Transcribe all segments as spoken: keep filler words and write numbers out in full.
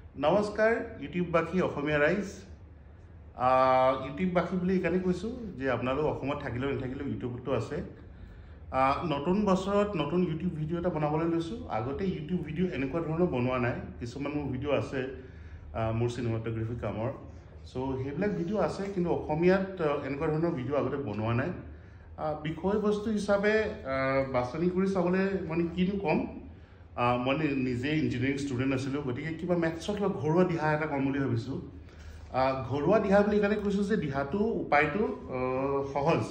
নমস্কাৰ ইউটিউব বাসী অসমীয়া ৰাইজ ইউটিউব বাসী বুলি এইকাৰণে কৈছোঁ যে আপোনালোক অসমত থাকিলেও নাথাকিলেও ইউটিউবতো আছে নতুন বছৰত নতুন ইউটিউব ভিডিঅ' এটা বনাবলৈ লৈছোঁ আগতে ইউটিউব ভিডিঅ' এনেকুৱা ধৰণৰ বনোৱা নাই কিছুমান মোৰ ভিডিঅ' আছে মোৰ চিনেমাটোগ্ৰাফি কামৰ চ' সেইবিলাক ভিডিঅ' আছে কিন্তু অসমীয়াত এনেকুৱা ধৰণৰ ভিডিঅ' আগতে বনোৱা নাই বিষয়বস্তু হিচাপে বাছনি কৰি চাবলৈ মানে কিনো ক'ম মই নিজে ইঞ্জিনিয়াৰিং ষ্টুডেণ্ট আছিলোঁ গতিকে কিবা মেথছত কিবা ঘৰুৱা দিহা এটা ক'ম বুলি ভাবিছোঁ ঘৰুৱা দিহা বুলি এইকাৰণে কৈছোঁ যে দিহাটো উপায়টো সহজ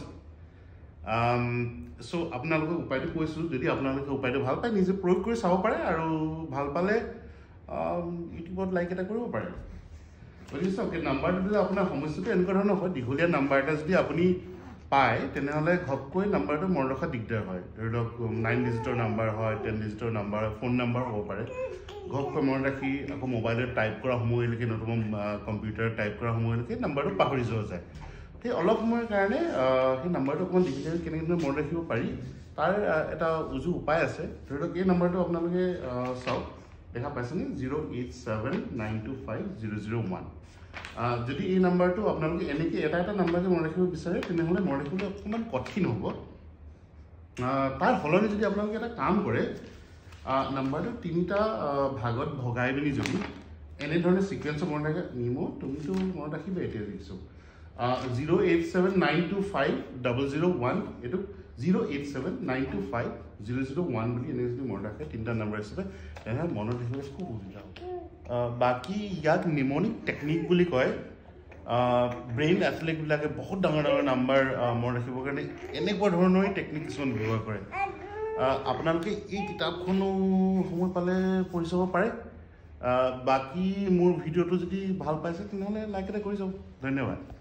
চ' আপোনালোকে উপায়টো কৈছোঁ যদি আপোনালোকে উপায়টো ভাল পায় নিজে প্ৰয়োগ কৰি চাব পাৰে আৰু ভাল পালে ইউটিউবত লাইক এটা কৰিব পাৰে গতিকে চাওক এই নাম্বাৰটো দিলে আপোনাৰ সমস্যাটো এনেকুৱা ধৰণৰ হয় দীঘলীয়া নাম্বাৰ এটা যদি আপুনি পায় তেনেহ'লে ঘপকৈ নাম্বাৰটো মনত ৰখা দিগদাৰ হয় ধৰি লওক নাইন ডিজিটৰ নাম্বাৰ হয় টেন ডিজিটৰ নাম্বাৰ ফোন নাম্বাৰ হ'ব পাৰে ঘপকৈ মনত ৰাখি আকৌ মোবাইলত টাইপ কৰা সময়লৈকে নতুন কম্পিউটাৰত টাইপ কৰা সময়লৈকে নাম্বাৰটো পাহৰি যোৱা যায় সেই অলপ সময়ৰ কাৰণে সেই নাম্বাৰটো অকণমান ডিজিটেল কেনেকৈ মনত ৰাখিব পাৰি তাৰ এটা উজু উপায় আছে ধৰি লওক এই নাম্বাৰটো আপোনালোকে চাওক দেখা পাইছেনে zero' eight seven nine two five zero' zero' one যদি এই নাম্বাৰটো আপোনালোকে এনেকৈ এটা এটা নাম্বাৰকে মনত ৰাখিব বিচাৰে তেনেহ'লে মনত ৰাখিবলৈ অকণমান কঠিন হ'ব তাৰ সলনি যদি আপোনালোকে এটা কাম কৰে নাম্বাৰটো তিনিটা ভাগত ভগাই পিনি যদি এনেধৰণে ছিকুৱেঞ্চত মনত ৰাখে নিমো তুমিতো মনত ৰাখিবা এতিয়া দেখিছোঁ zero' eight seven nine two five double zero' one এইটো zero' eight seven nine two five zero' zero' one বুলি এনেকৈ যদি মনত ৰাখে তিনিটা নাম্বাৰ হিচাপে তেনেহ'লে মনত ৰাখিবলৈ খুব সুবিধা হ'ব বাকী ইয়াক নিমনিক টেকনিক বুলি কয় ব্ৰেইন এথলেটবিলাকে বহুত ডাঙৰ ডাঙৰ নাম্বাৰ মনত ৰাখিবৰ কাৰণে এনেকুৱা ধৰণৰেই টেকনিক কিছুমান ব্যৱহাৰ কৰে আপোনালোকে এই কিতাপখনো সময় পালে পঢ়ি চাব পাৰে বাকী মোৰ ভিডিঅ'টো যদি ভাল পাইছে তেনেহ'লে লাইক এটা কৰি যাওক ধন্যবাদ